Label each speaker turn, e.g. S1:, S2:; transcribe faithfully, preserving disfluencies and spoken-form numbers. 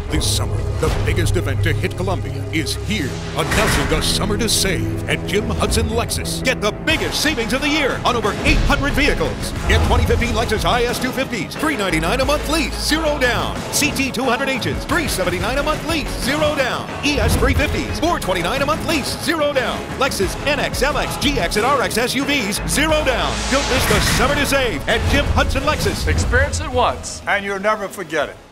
S1: This summer, the biggest event to hit Columbia is here. Announcing the Summer to Save at Jim Hudson Lexus. Get the biggest savings of the year on over eight hundred vehicles. Get twenty fifteen Lexus I S two fifties, three ninety-nine a month lease, zero down. C T two hundred H's, three seventy-nine a month lease, zero down. E S three fifties, four twenty-nine a month lease, zero down. Lexus N X, L X, G X, and R X S U Vs, zero down. Don't miss the Summer to Save at Jim Hudson Lexus.
S2: Experience it once,
S3: and you'll never forget it.